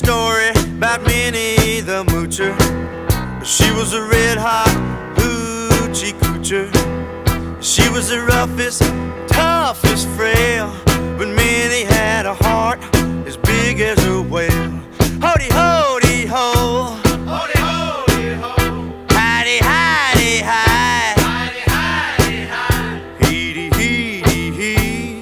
story about Minnie the Moocher. She was a red-hot hoochie coocher. She was the roughest, toughest frail, but Minnie had a heart as big as a whale. Hody, hody, ho. Hody, hody, ho. Hidey, hidey, hi. Hidey, hidey, hi. Heedy, heedy, hee.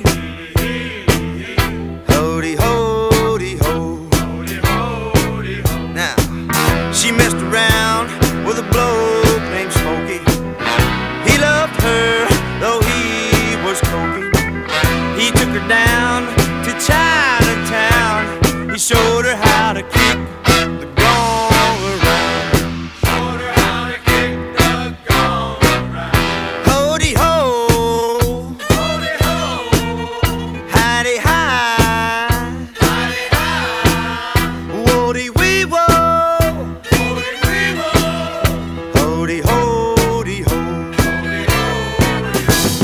Hody, hody, ho. Hody, hody, ho. Now, she messed around with a bloke named Smokey. He loved her, though he was coking. He took her down to Chinatown. He showed her how to kick the gong around. Showed her how to kick the gong around. Hody ho, Hody, ho. hidey hi, Hidey, hi. woody wee wo, Hody, wee, wo. hody hody ho. Hody, hody,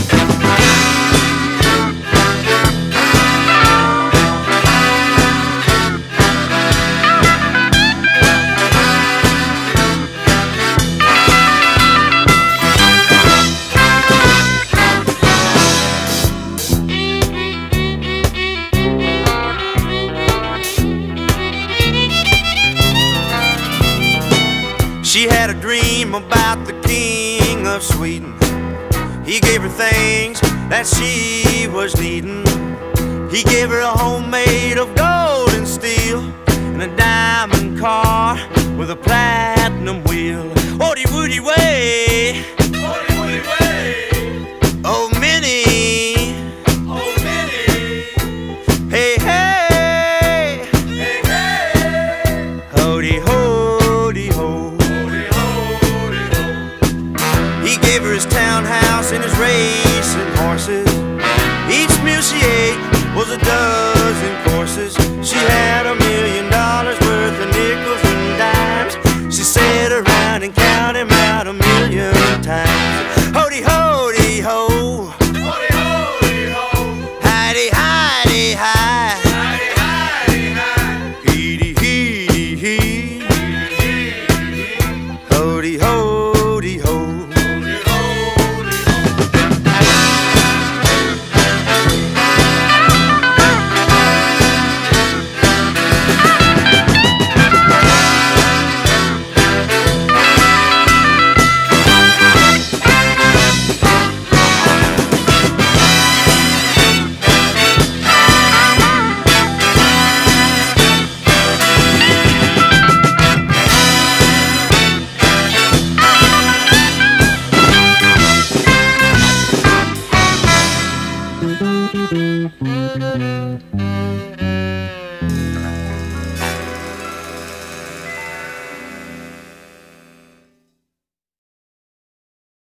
She had a dream about the king of Sweden. He gave her things that she was needing. He gave her a home made of gold and steel, and a diamond car with a platinum wheel. Woody woody way, Hody, woody, way. oh Minnie, Oh, Minnie. hey hey, Hey, hey. hody hody ho. Hody, hody, ho. He gave her his townhouse and his racing horses. Each meal she ate was a dozen courses. She had $1 million worth of nickels and dimes. She sat around and counted them out 1,000,000 times. Hody, hody, ho. Hody, hody, ho. Hidey, hidey, hi. Hidey, hidey, hi. Heedy, heedy, hee.